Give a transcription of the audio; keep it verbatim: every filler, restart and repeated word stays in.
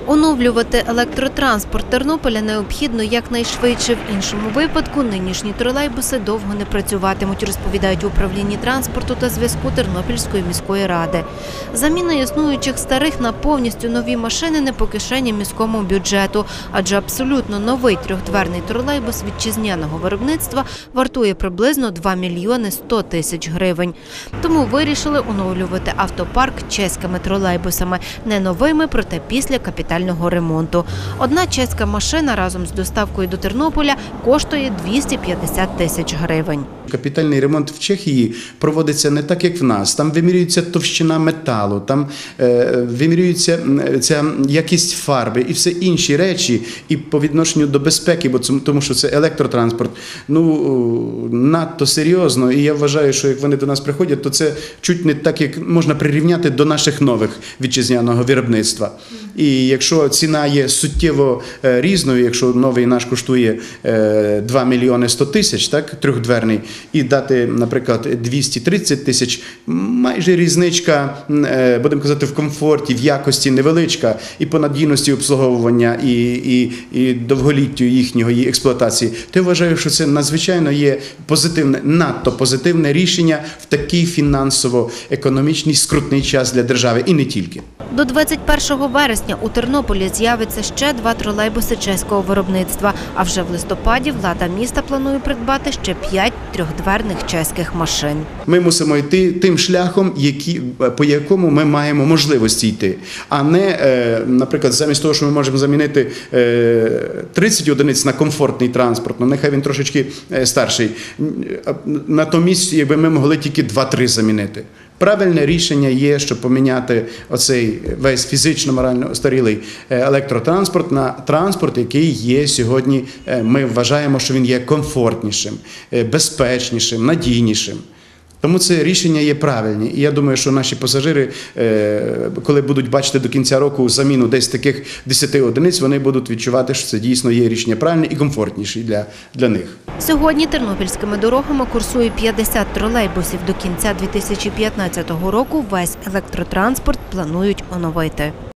Оновлювати електротранспорт Тернополя необхідно якнайшвидше. В іншому випадку нинішні тролейбуси довго не працюватимуть, розповідають в управлінні транспорту та зв'язку Тернопільської міської ради. Заміна існуючих старих на повністю нові машини не по кишені міському бюджету, адже абсолютно новий трьохдверний тролейбус вітчизняного виробництва вартує приблизно два мільйони сто тисяч гривень. Тому вирішили оновлювати автопарк чеськими тролейбусами. Не новими, проте після капітального ремонту. Одна чеська машина разом з доставкою до Тернополя коштує двісті п'ятдесят тисяч гривень. Капітальний ремонт в Чехії проводиться не так, як в нас. Там вимірюється товщина металу, там е, вимірюється ця якість фарби і все інші речі, і по відношенню до безпеки, бо тому що це електротранспорт, ну, надто серйозно. І я вважаю, що як вони до нас приходять, то це чуть не так, як можна прирівняти до наших нових вітчизняного виробництва. І якщо ціна є суттєво різною, якщо новий наш коштує два мільйони сто тисяч, так, трьохдверний, і дати, наприклад, двісті тридцять тисяч, майже різничка, будемо казати, в комфорті, в якості невеличка, і по надійності обслуговування, і, і, і довголіттю їхньої експлуатації, то я вважаю, що це надзвичайно є позитивне, надто позитивне рішення в такий фінансово-економічний скрутний час для держави, і не тільки. До двадцять першого вересня у Тернополі з'явиться ще два тролейбуси чеського виробництва, а вже в листопаді влада міста планує придбати ще п'ять трьохдверних чеських машин. Ми мусимо йти тим шляхом, які, по якому ми маємо можливості йти, а не, наприклад, замість того, що ми можемо замінити тридцять одиниць на комфортний транспорт, ну нехай він трошечки старший, натомість, якби ми могли тільки два-три замінити. Правильне рішення є, щоб поміняти оцей весь фізично-морально старілий електротранспорт на транспорт, який є сьогодні, ми вважаємо, що він є комфортнішим, безпечнішим, надійнішим. Тому це рішення є правильні. І я думаю, що наші пасажири, коли будуть бачити до кінця року заміну десь таких десяти одиниць, вони будуть відчувати, що це дійсно є рішення правильне і комфортніше для, для них. Сьогодні тернопільськими дорогами курсує п'ятдесят тролейбусів. До кінця дві тисячі п'ятнадцятого року весь електротранспорт планують оновити.